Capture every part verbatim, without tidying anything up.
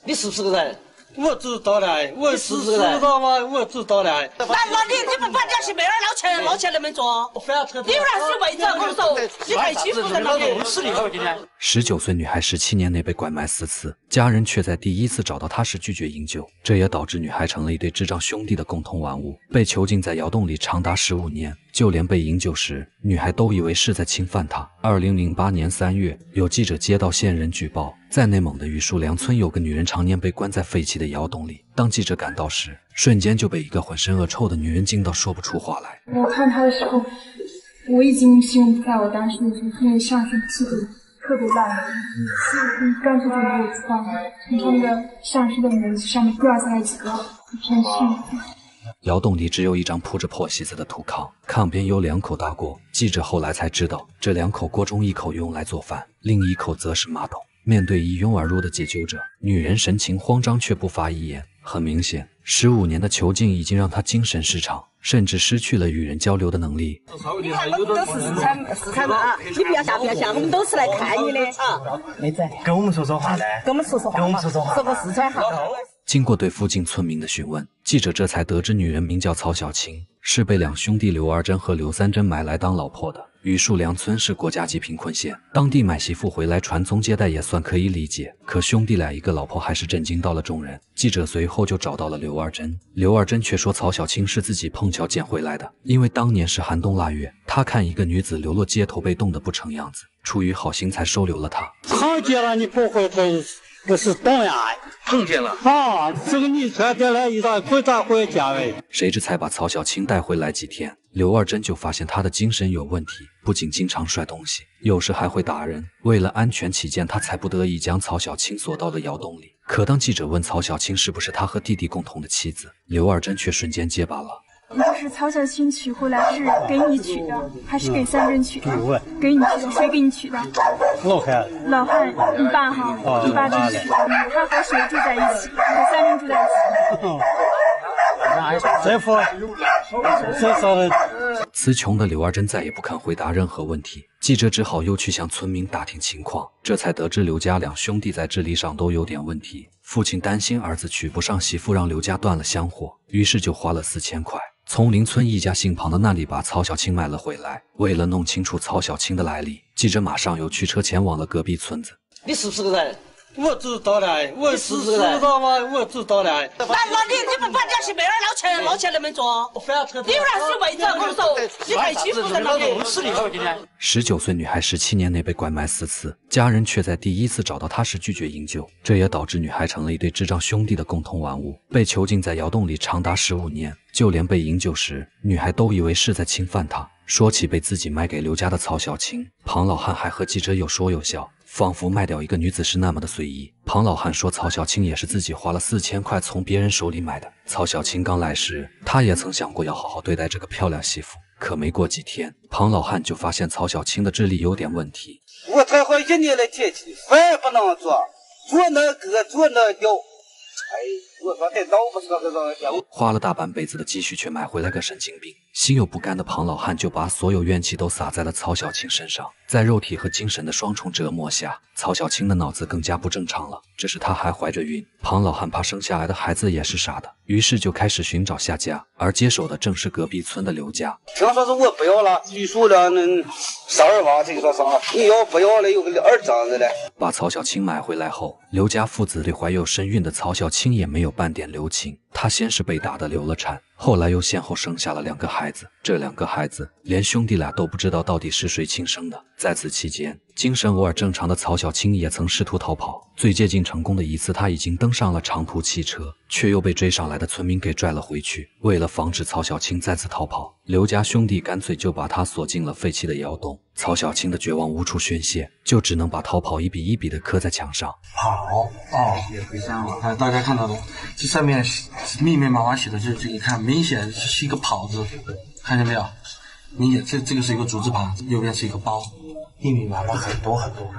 你是不是个人？ 我知道了，我是知道吗？我知道了。 那那你你不把这些妹儿捞起来，捞起来能不能做？你有那是位置，我跟你说，你太欺负人了你。 十九岁女孩十七年内被拐卖四次，家人却在第一次找到她时拒绝营救，这也导致女孩成了一对智障兄弟的共同玩物，被囚禁在窑洞里长达十五年。就连被营救时，女孩都以为是在侵犯她。二零零八年三月，有记者接到线人举报，在内蒙的榆树梁村有个女人常年被关在废弃的窑洞里。当记者赶到时，瞬间就被一个浑身恶臭的女人惊到说不出话来。 我看她的时候，我已经形容不出来我当时的是因为上身气质特别烂，嗯，干脆就没有穿，从她那个上身的门上面掉下来几个一片血。 窑洞里只有一张铺着破席子的土炕，炕边有两口大锅。记者后来才知道，这两口锅中一口用来做饭，另一口则是马桶。面对一拥而入的解救者，女人神情慌张却不发一言。很明显，十五年的囚禁已经让她精神失常，甚至失去了与人交流的能力。 你看，我们都是四川四川嘛啊！你不要吓，不要吓，我们都是来看你的啊。妹子， 跟我们说说话来， 跟我们说说话，跟我们说说话，说个四川话。 经过对附近村民的询问，记者这才得知女人名叫曹小青，是被两兄弟刘二珍和刘三珍买来当老婆的。榆树梁村是国家级贫困县，当地买媳妇回来传宗接代也算可以理解，可兄弟俩一个老婆还是震惊到了众人。记者随后就找到了刘二珍，刘二珍却说曹小青是自己碰巧捡回来的，因为当年是寒冬腊月，他看一个女子流落街头被冻得不成样子，出于好心才收留了她。 碰见了你不会这不是动呀？ 碰见了啊，这个你穿进来一场回咋回家喂？ 谁知才把曹小青带回来几天，刘二珍就发现她的精神有问题，不仅经常摔东西，有时还会打人。为了安全起见，他才不得已将曹小青锁到了窑洞里。可当记者问曹小青是不是他和弟弟共同的妻子，刘二珍却瞬间结巴了。 就是曹小青娶回来是给你娶的，还是给三珍娶的？给你娶的，谁给你娶的？ 老汉。 老汉，你爸哈，哦、你爸给你娶的。他和谁住在一起？和三珍住在一起。 这副，这说的。 词穷的刘二珍再也不肯回答任何问题，记者只好又去向村民打听情况，这才得知刘家两兄弟在智力上都有点问题。父亲担心儿子娶不上媳妇，让刘家断了香火，于是就花了四千块，从邻村一家姓庞的那里把曹小青买了回来。为了弄清楚曹小青的来历，记者马上又驱车前往了隔壁村子。 你是不是个人？ 我知道了，我是知道吗？我知道了。 那那你你不把这些妹儿捞起来，捞起来能不能做？你有那是位置，我跟你说，你太欺负人了你。 十九岁女孩十七年内被拐卖四次，家人却在第一次找到她时拒绝营救，这也导致女孩成了一对智障兄弟的共同玩物，被囚禁在窑洞里长达十五年。就连被营救时，女孩都以为是在侵犯她。说起被自己卖给刘家的曹小青，庞老汉还和记者有说有笑，仿佛卖掉一个女子是那么的随意。庞老汉说曹小青也是自己花了四千块从别人手里买的。曹小青刚来时，他也曾想过要好好对待这个漂亮媳妇，可没过几天，庞老汉就发现曹小青的智力有点问题。 我才好一年的天气，饭也不能做，做那个做那个。哎，我说这脑不是个个花了大半辈子的积蓄却买回来个神经病，心有不甘的庞老汉就把所有怨气都撒在了曹小青身上。在肉体和精神的双重折磨下，曹小青的脑子更加不正常了。只是她还怀着孕，庞老汉怕生下来的孩子也是傻的，于是就开始寻找下家，而接手的正是隔壁村的刘家。 听说是我不要了，榆树了那十二娃，听说啥？你要不要了？有个二张子嘞。 把曹小青买回来后，刘家父子对怀有身孕的曹小青也没有半点留情。她先是被打得流了产，后来又先后生下了两个孩子，这两个孩子连兄弟俩都不知道到底是谁亲生的。在此期间，精神偶尔正常的曹小青也曾试图逃跑，最接近成功的一次，他已经登上了长途汽车，却又被追上来的村民给拽了回去。为了防止曹小青再次逃跑，刘家兄弟干脆就把他锁进了废弃的窑洞。曹小青的绝望无处宣泄，就只能把逃跑一笔一笔的刻在墙上。 跑哦，也回乡了。哎，大家看到的，这上面密密麻麻写的，就这个看明显是一个跑字，看见没有？明显这这个是一个竹字旁，右边是一个包，密密麻麻很多很多。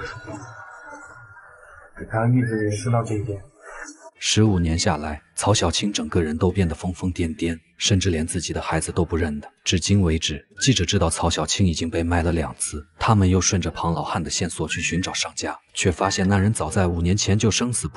他一直是到这边。 十五年下来，曹小青整个人都变得疯疯癫癫，甚至连自己的孩子都不认得。至今为止，记者知道曹小青已经被卖了两次。他们又顺着庞老汉的线索去寻找商家，却发现那人早在五年前就生死不明。但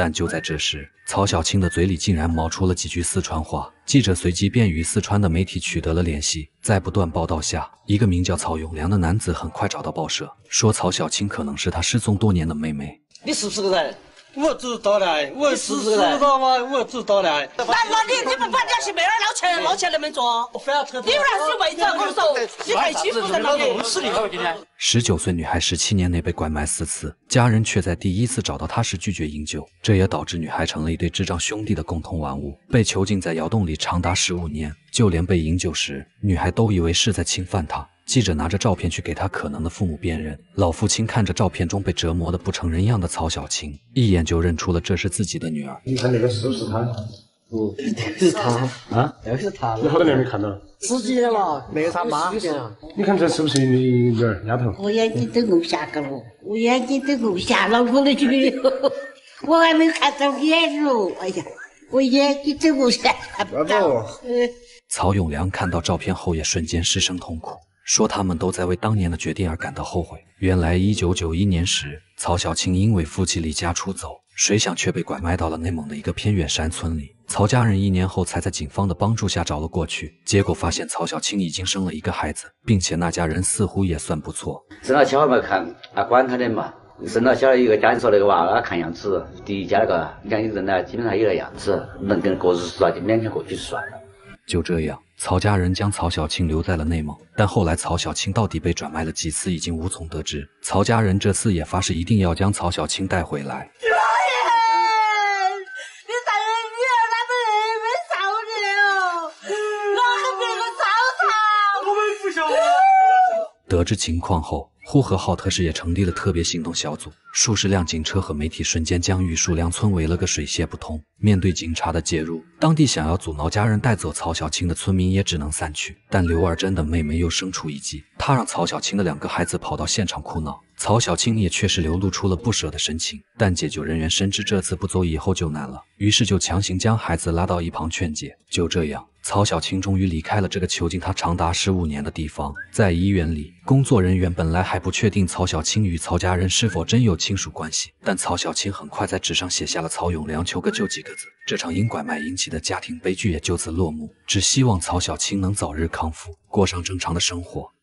但就在这时，曹小青的嘴里竟然冒出了几句四川话。记者随即便与四川的媒体取得了联系，在不断报道下，一个名叫曹永良的男子很快找到报社，说曹小青可能是他失踪多年的妹妹。 你是不是个人？ 我知道的，我是知道吗？我知道的。 那那你你不把这些妹儿捞起来，捞起来那么做？你有那是位置，我跟你说，你太欺负人了你。 十九岁女孩十七年内被拐卖四次，家人却在第一次找到她时拒绝营救，这也导致女孩成了一对智障兄弟的共同玩物，被囚禁在窑洞里长达十五年。就连被营救时，女孩都以为是在侵犯她。记者拿着照片去给他可能的父母辨认，老父亲看着照片中被折磨得不成人样的曹小青，一眼就认出了这是自己的女儿。 你看那个是不是他？ 不，这是他啊，那个是他。 你好多年没看到了？ 十几年了，那个他妈。 你看这是不是你女儿丫头？ 我眼睛都弄瞎个了，我眼睛都弄瞎了，我的去，我还没看到眼肉，哎呀，我眼睛都弄瞎了。 曹永良看到照片后也瞬间失声痛哭，说他们都在为当年的决定而感到后悔。原来一九九一年时，曹小青因为夫妻离家出走，谁想却被拐卖到了内蒙的一个偏远山村里。曹家人一年后才在警方的帮助下找了过去，结果发现曹小青已经生了一个孩子，并且那家人似乎也算不错。 生了小孩嘛，看啊管他的嘛，生了小孩一个家，你说那个娃儿看样子，第一家那个你看有人呢，基本上有那样子，能跟过日子啊，就勉强过去算了。 就这样，曹家人将曹小青留在了内蒙，但后来曹小青到底被转卖了几次，已经无从得知。曹家人这次也发誓一定要将曹小青带回来。 老爷，你带着女儿他们没少的哦，老还别个糟蹋，我们不晓得。 得知情况后，呼和浩特市也成立了特别行动小组，数十辆警车和媒体瞬间将玉树梁村围了个水泄不通。面对警察的介入，当地想要阻挠家人带走曹小青的村民也只能散去。但刘二珍的妹妹又生出一计，她让曹小青的两个孩子跑到现场哭闹，曹小青也确实流露出了不舍的神情。但解救人员深知这次不走以后就难了，于是就强行将孩子拉到一旁劝解。就这样，曹小青终于离开了这个囚禁他长达十五年的地方。在医院里，工作人员本来还不确定曹小青与曹家人是否真有亲属关系，但曹小青很快在纸上写下了曹永良求个救几个字。这场因拐卖引起的家庭悲剧也就此落幕，只希望曹小青能早日康复，过上正常的生活。